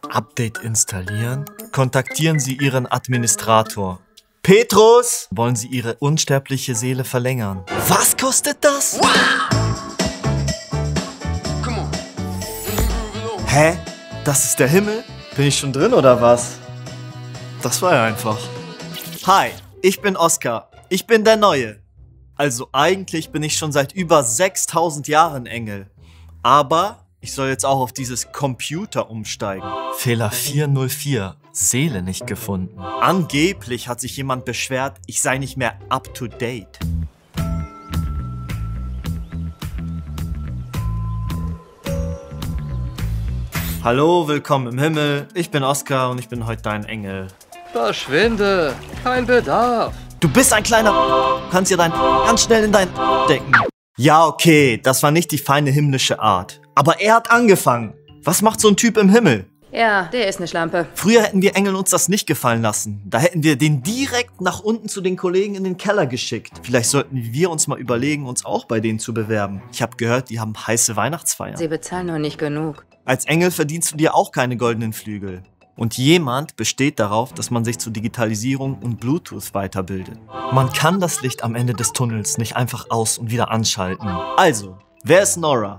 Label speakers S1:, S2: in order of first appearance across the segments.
S1: Update installieren? Kontaktieren Sie Ihren Administrator. Petrus! Wollen Sie Ihre unsterbliche Seele verlängern? Was kostet das? Hä? Das ist der Himmel? Bin ich schon drin oder was? Das war ja einfach. Hi, ich bin Oskar. Ich bin der Neue. Also eigentlich bin ich schon seit über 6000 Jahren Engel. Aber ich soll jetzt auch auf dieses Computer umsteigen. Fehler 404. Seele nicht gefunden. Angeblich hat sich jemand beschwert, ich sei nicht mehr up to date. Hallo, willkommen im Himmel. Ich bin Oskar und ich bin heute dein Engel.
S2: Verschwinde, kein Bedarf.
S1: Du bist ein kleiner... Kannst ja ganz schnell in dein decken. Ja, okay, das war nicht die feine himmlische Art. Aber er hat angefangen. Was macht so ein Typ im Himmel?
S3: Ja, der ist eine Schlampe.
S1: Früher hätten wir Engel uns das nicht gefallen lassen. Da hätten wir den direkt nach unten zu den Kollegen in den Keller geschickt. Vielleicht sollten wir uns mal überlegen, uns auch bei denen zu bewerben. Ich habe gehört, die haben heiße Weihnachtsfeiern.
S3: Sie bezahlen noch nicht genug.
S1: Als Engel verdienst du dir auch keine goldenen Flügel. Und jemand besteht darauf, dass man sich zur Digitalisierung und Bluetooth weiterbildet. Man kann das Licht am Ende des Tunnels nicht einfach aus- und wieder anschalten. Also, wer ist Nora?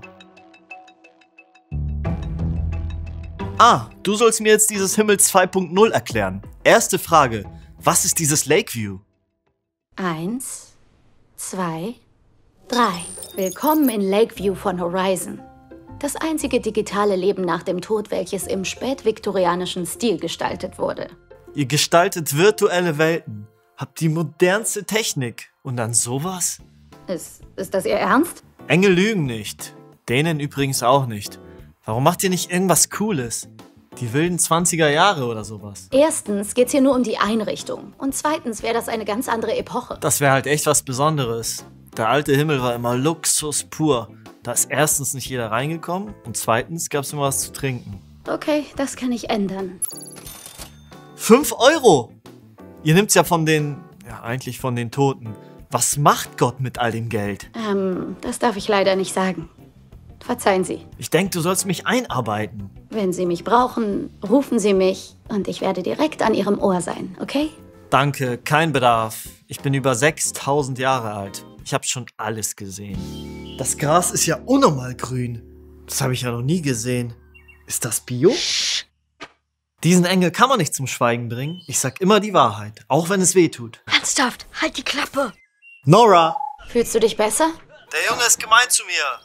S1: Ah, du sollst mir jetzt dieses Himmel 2.0 erklären. Erste Frage, was ist dieses Lakeview?
S4: 1, 2, 3. Willkommen in Lakeview von Horizon. Das einzige digitale Leben nach dem Tod, welches im spätviktorianischen Stil gestaltet wurde.
S1: Ihr gestaltet virtuelle Welten, habt die modernste Technik und dann sowas?
S4: Ist das Ihr Ernst?
S1: Engel lügen nicht. Denen übrigens auch nicht. Warum macht ihr nicht irgendwas Cooles? Die wilden 20er Jahre oder sowas.
S4: Erstens geht's hier nur um die Einrichtung. Und zweitens wäre das eine ganz andere Epoche.
S1: Das wäre halt echt was Besonderes. Der alte Himmel war immer Luxus pur. Da ist erstens nicht jeder reingekommen und zweitens gab es immer was zu trinken.
S4: Okay, das kann ich ändern.
S1: 5 Euro! Ihr nimmt's ja von den, eigentlich von den Toten. Was macht Gott mit all dem Geld?
S4: Das darf ich leider nicht sagen. Verzeihen Sie.
S1: Ich denke, du sollst mich einarbeiten.
S4: Wenn Sie mich brauchen, rufen Sie mich und ich werde direkt an Ihrem Ohr sein, okay?
S1: Danke, kein Bedarf. Ich bin über 6000 Jahre alt. Ich habe schon alles gesehen. Das Gras ist ja unnormal grün. Das habe ich ja noch nie gesehen. Ist das Bio? Diesen Engel kann man nicht zum Schweigen bringen. Ich sag immer die Wahrheit, auch wenn es weh tut.
S4: Ernsthaft, halt die Klappe!
S1: Nora!
S4: Fühlst du dich besser?
S1: Der Junge ist gemein zu mir.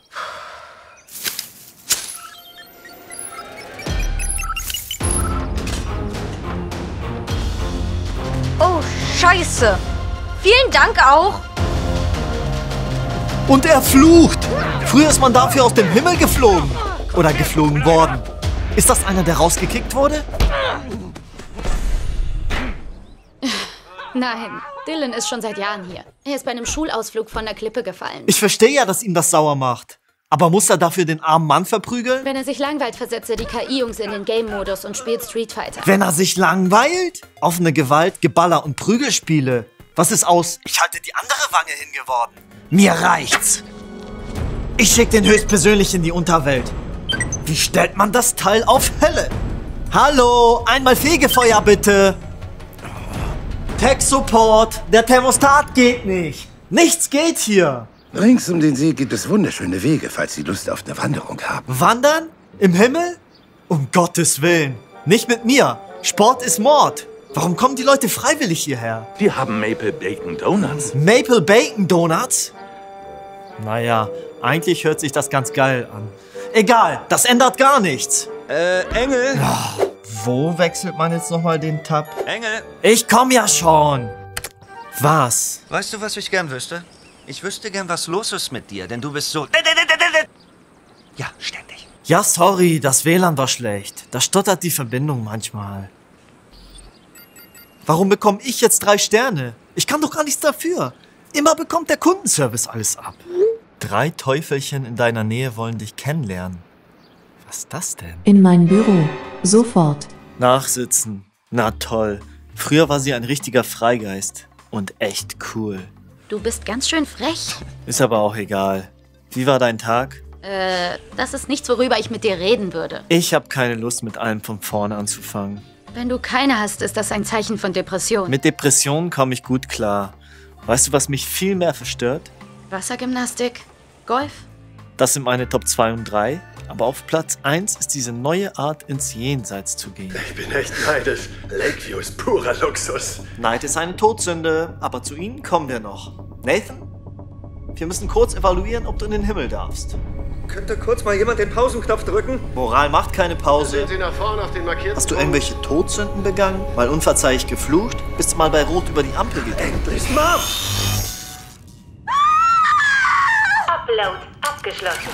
S5: Oh, Scheiße. Vielen Dank auch.
S1: Und er flucht! Früher ist man dafür aus dem Himmel geflogen. Oder geflogen worden. Ist das einer, der rausgekickt wurde?
S4: Nein, Dylan ist schon seit Jahren hier. Er ist bei einem Schulausflug von der Klippe gefallen.
S1: Ich verstehe ja, dass ihm das sauer macht. Aber muss er dafür den armen Mann verprügeln?
S4: Wenn er sich langweilt, versetzt er die KI-Jungs in den Game-Modus und spielt Street Fighter.
S1: Wenn er sich langweilt? Offene Gewalt, Geballer und Prügelspiele. Was ist aus ich halte die andere Wange hin geworden? Mir reicht's. Ich schick den höchstpersönlich in die Unterwelt. Wie stellt man das Teil auf Hölle? Hallo, einmal Fegefeuer bitte. Tech-Support, der Thermostat geht nicht. Nichts geht hier.
S6: Rings um den See gibt es wunderschöne Wege, falls Sie Lust auf eine Wanderung haben.
S1: Wandern? Im Himmel? Um Gottes Willen. Nicht mit mir. Sport ist Mord. Warum kommen die Leute freiwillig hierher?
S7: Wir haben Maple Bacon Donuts.
S1: Maple Bacon Donuts? Naja, eigentlich hört sich das ganz geil an. Egal, das ändert gar nichts.
S7: Engel?
S1: Ja, wo wechselt man jetzt nochmal den Tab?
S8: Engel,
S1: Ich komm ja schon. Was?
S8: weißt du, was ich gern wüsste? Ich wüsste gern, was los ist mit dir, denn du bist so... Ja, ständig.
S1: Ja, sorry, das WLAN war schlecht. Da stottert die Verbindung manchmal. Warum bekomme ich jetzt 3 Sterne? Ich kann doch gar nichts dafür. Immer bekommt der Kundenservice alles ab. 3 Teufelchen in deiner Nähe wollen dich kennenlernen. Was ist das denn?
S9: In mein Büro. Sofort.
S1: Nachsitzen. Na toll. Früher war sie ein richtiger Freigeist. Und echt cool.
S4: Du bist ganz schön frech.
S1: Ist aber auch egal. Wie war dein Tag?
S4: Das ist nichts, worüber ich mit dir reden würde.
S1: Ich habe keine Lust, mit allem von vorne anzufangen.
S4: Wenn du keine hast, ist das ein Zeichen von Depression.
S1: Mit Depressionen komme ich gut klar. Weißt du, was mich viel mehr verstört?
S4: Wassergymnastik? Golf?
S1: Das sind meine Top 2 und 3. Aber auf Platz 1 ist diese neue Art, ins Jenseits zu gehen.
S10: Ich bin echt neidisch. Lakeview ist purer Luxus.
S1: Neid ist eine Todsünde, aber zu ihnen kommen wir noch. Nathan, wir müssen kurz evaluieren, ob du in den Himmel darfst.
S10: Könnte kurz mal jemand den Pausenknopf drücken?
S1: Moral macht keine Pause.
S10: Sehen Sie nach vorne auf den markierten
S1: Hast du irgendwelche Todsünden begangen? Mal unverzeihlich geflucht? Bist du mal bei Rot über die Ampel gegangen?
S10: Endlich, Mom!
S4: Upload abgeschlossen.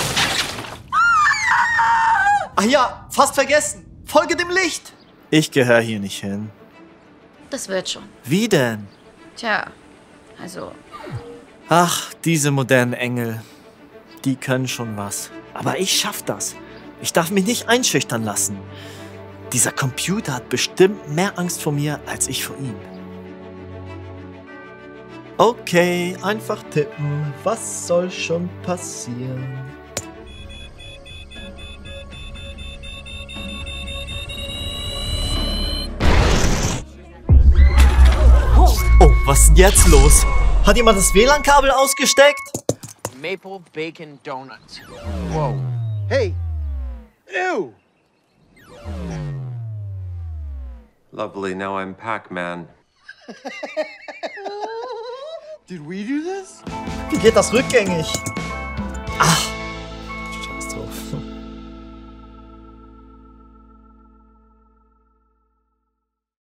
S1: Ach ja, fast vergessen. Folge dem Licht. Ich gehöre hier nicht hin.
S4: Das wird schon.
S1: Wie denn?
S4: Tja, also...
S1: Ach, diese modernen Engel. Die können schon was. Aber ich schaff das. Ich darf mich nicht einschüchtern lassen. Dieser Computer hat bestimmt mehr Angst vor mir, als ich vor ihm. Okay, einfach tippen. Was soll schon passieren? Oh, was ist denn jetzt los? Hat jemand das WLAN-Kabel ausgesteckt?
S11: Maple Bacon Donuts. Whoa.
S10: Hey! Ew!
S12: Lovely, now I'm Pac-Man.
S10: Did we do this?
S1: Wie geht das rückgängig?